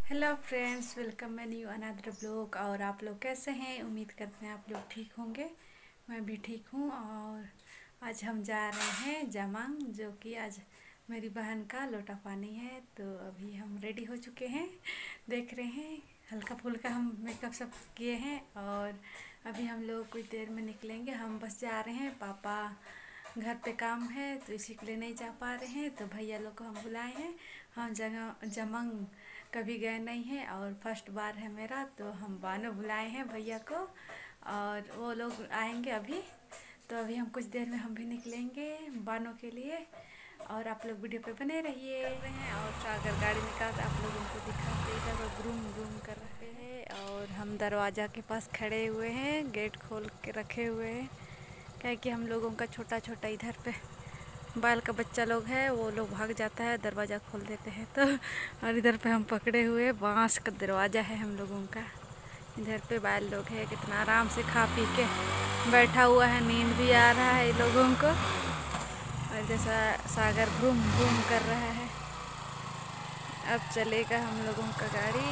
Hello friends, welcome मैं new another blog. और आप लोग कैसे हैं? उम्मीद करते हैं आप लोग ठीक होंगे। मैं भी ठीक हूँ। और आज हम जा रहे हैं जमांग, जो कि आज मेरी बहन का लोटा पानी है। तो अभी हम रेडी हो चुके हैं, देख रहे हैं। हल्का फुल्का हम मेकअप सब किए हैं और अभी हम लोग कुछ देर में निकलेंगे। हम बस जा रहे हैं, पापा घर पे काम है तो इसी के लिए नहीं जा पा रहे हैं। तो भैया लोग को हम बुलाए हैं। हम जमांग कभी गए नहीं हैं और फर्स्ट बार है मेरा, तो हम बानो बुलाए हैं भैया को और वो लोग आएंगे अभी। तो अभी हम कुछ देर में हम भी निकलेंगे बानो के लिए। और आप लोग वीडियो पे बने रहिए। और सागर गाड़ी निकाल आप लोगों को दिखाते, इधर वो ग्रूम ग्रूम कर रहे हैं और हम दरवाज़ा के पास खड़े हुए हैं, गेट खोल के रखे हुए हैं। क्या कि हम लोगों का छोटा छोटा इधर पे बाल का बच्चा लोग है, वो लोग भाग जाता है, दरवाज़ा खोल देते हैं तो। और इधर पे हम पकड़े हुए बांस का दरवाज़ा है हम लोगों का। इधर पे बाल लोग है, कितना आराम से खा पी के बैठा हुआ है, नींद भी आ रहा है इन लोगों को। और जैसा सागर घूम घूम कर रहा है। अब चलेगा हम लोगों का गाड़ी।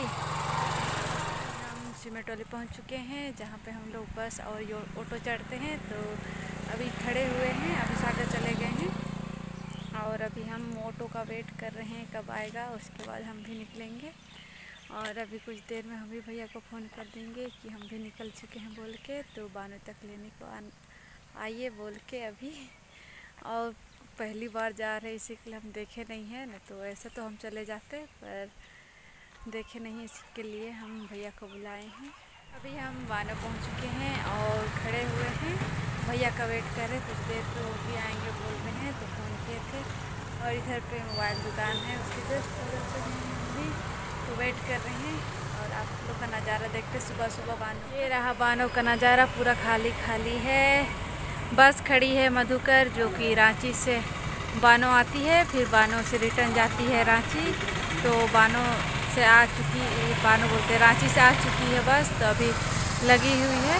हम सीमेंट वाले पहुँच चुके हैं, जहाँ पे हम लोग बस और ऑटो चढ़ते हैं। तो अभी खड़े हुए हैं, अभी सागर चले गए हैं और अभी हम ऑटो का वेट कर रहे हैं कब आएगा, उसके बाद हम भी निकलेंगे। और अभी कुछ देर में हम भी भैया को फ़ोन कर देंगे कि हम भी निकल चुके हैं बोल के, तो बानो तक लेने को आइए बोल के अभी। और पहली बार जा रहे इसी के लिए हम देखे नहीं हैं, न तो ऐसे तो हम चले जाते, पर देखे नहीं इसके लिए हम भैया को बुलाए हैं। अभी हम बानो पहुंच चुके हैं और खड़े हुए हैं, भैया का वेट कर रहे। कुछ देर तो वो भी आएंगे बोल रहे हैं, तो फ़ोन किए थे। और इधर पे मोबाइल दुकान है, उसकी जस्ट बगल से हम भी तो वेट कर रहे हैं। और आप लोग का नज़ारा देखते सुबह सुबह बानो। ये रहा बानो का नज़ारा, पूरा खाली खाली है। बस खड़ी है मधुकर, जो कि रांची से बानो आती है, फिर बानो से रिटर्न जाती है रांची। तो बानो से आ चुकी, बानो बोलते रांची से आ चुकी है बस। तो अभी लगी हुई है,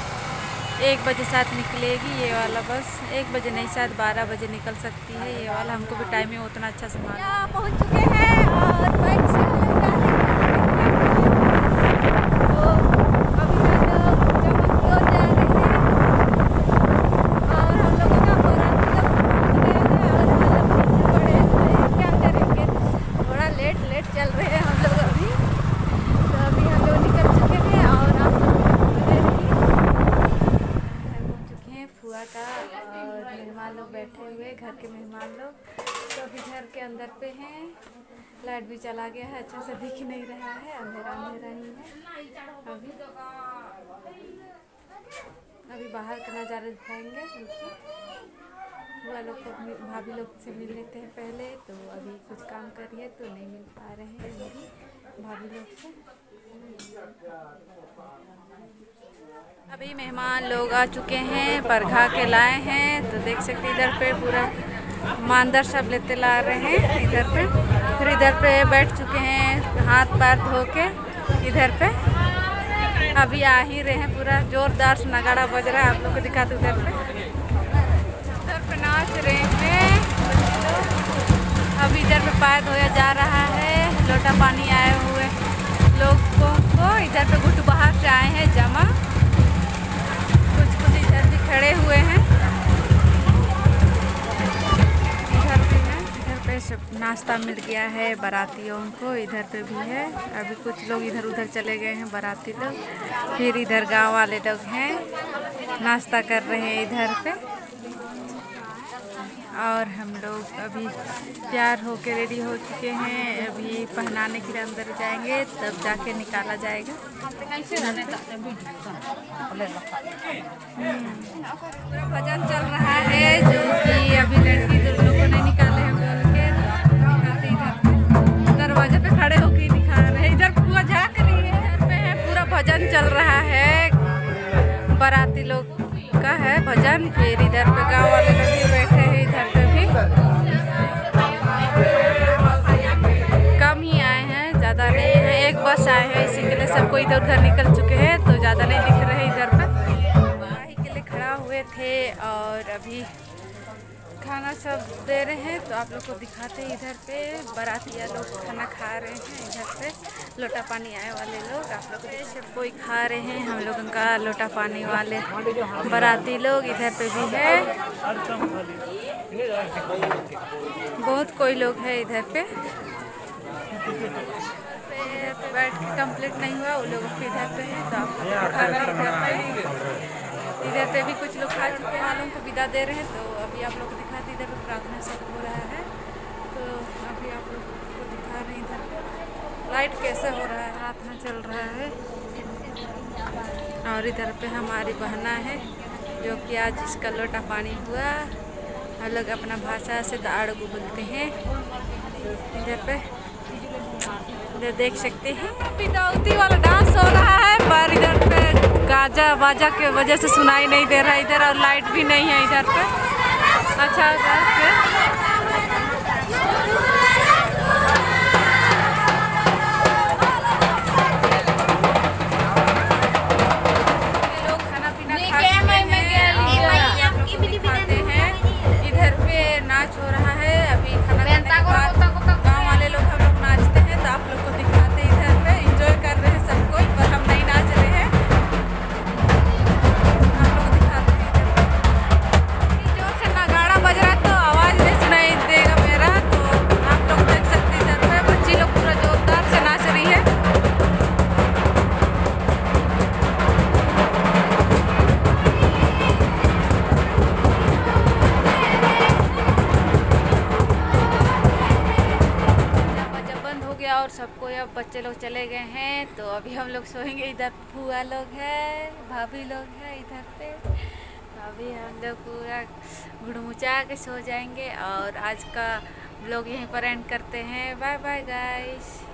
1 बजे साथ निकलेगी ये वाला बस। 1 बजे नहीं, शायद 12 बजे निकल सकती है ये वाला। हमको भी टाइमिंग उतना अच्छा से मालूम। पहुँच चुके हैं और बाइक से मेहमान लोग बैठे हुए, घर के मेहमान लोग। तो अभी घर के अंदर पे हैं, लाइट भी चला गया है, अच्छा से दिख नहीं रहा है, अंधेरा अंधेरा ही है। अभी बाहर का नज़ारा दिखाएंगे। बुआ लोग को, भाभी लोग से मिल लेते हैं पहले। तो अभी कुछ काम करिए तो नहीं मिल पा रहे हैं मेरी भाभी लोग से। अभी मेहमान लोग आ चुके हैं, परघा के लाए हैं। तो देख सकते इधर पे पूरा मांदर सब लेते ला रहे हैं इधर पे। फिर इधर पे बैठ चुके हैं, हाथ पैर धो के इधर पे। अभी आ ही रहे हैं, पूरा जोरदार से नगाड़ा बज रहा है। आप लोग को दिखाते उधर पे नाच रहे हैं। अभी इधर पे पैर धोया जा रहा है, लोटा पानी आए हुए लोगों को। इधर पे गुट बाहर से आए हैं जमा, कुछ इधर भी खड़े हुए हैं। इधर पे सब नाश्ता मिल गया है बारातियों को, इधर पे भी है। अभी कुछ लोग इधर उधर चले गए हैं बाराती लोग। फिर इधर गांव वाले लोग हैं, नाश्ता कर रहे हैं इधर पे। और हम लोग अभी तैयार होके रेडी हो चुके हैं। अभी पहनाने के लिए अंदर जाएंगे, तब जाके निकाला जाएगा। भजन चल रहा है, जो कि अभी लड़की लोगों को नहीं निकाले हैं बोल के इधर दरवाजे पे खड़े होके दिखा रहे हैं। इधर पूरा झाँक रही है, इधर पे है पूरा भजन चल रहा है, बाराती लोग का है भजन। फिर इधर पे गाँव वाले लोग भी बैठे हैं, इधर पे भी कम ही आए हैं, ज़्यादा नहीं है। एक बस आए हैं, इसी के लिए सबको इधर उधर निकल चुके हैं, तो ज़्यादा नहीं दिख रहे इधर पे। वाही के लिए खड़ा हुए थे और अभी खाना सब दे रहे हैं। तो आप लोग को दिखाते हैं, इधर पे बारातिया लोग खाना खा रहे हैं। इधर पे लोटा पानी आए वाले लोग, आप लोग सब कोई खा रहे हैं। हम लोगों का लोटा पानी वाले बाराती लोग इधर पे भी है, बहुत कोई लोग है इधर पे बैठ के कंप्लीट नहीं हुआ, वो लोग इधर पे है। तो आप इधर पे भी कुछ लोग खा चुके वालों को विदा दे रहे हैं। तो अभी आप लोग को दिखाते, इधर पे प्रार्थना सब हो रहा है। तो अभी आप लोग को दिखा रहे हैं इधर लाइट कैसे हो रहा है, प्रार्थना चल रहा है। और इधर पे हमारी बहना है जो कि आज इसका लोटा पानी हुआ। हम लोग अपना भाषा से दाड़गू बोलते हैं। इधर देख सकते हैं पिदौती वाला डांस हो रहा है, पर इधर पे गाजा बाजा के वजह से सुनाई नहीं दे रहा है इधर, और लाइट भी नहीं है इधर पे। अच्छा लोग खाना पीना खाते हैं। इधर पे नाच हो रहा है अभी, गाँव वाले लोग हम लोग नाचते हैं। तो आप लोग को दिखाते हैं, इधर पे एंजॉय कर रहे हैं सब कोई, पर हम नहीं नाच रहे हैं। आप लोग को दिखाते हैं इधर जोर से नगाड़ा बज रहा है तो आवाज़ नहीं सुनाई देगा मेरा। तो आप लोग देख सकते हैं इधर पे बच्ची लोग पूरा जोरदार से नाच रही है। और सबको अब बच्चे लोग चले गए हैं, तो अभी हम लोग सोएंगे। इधर फुआ लोग हैं, भाभी लोग हैं इधर पे। अभी हम लोग पूरा घुड़मुचा के सो जाएंगे। और आज का व्लॉग यहीं पर एंड करते हैं। Bye bye guys.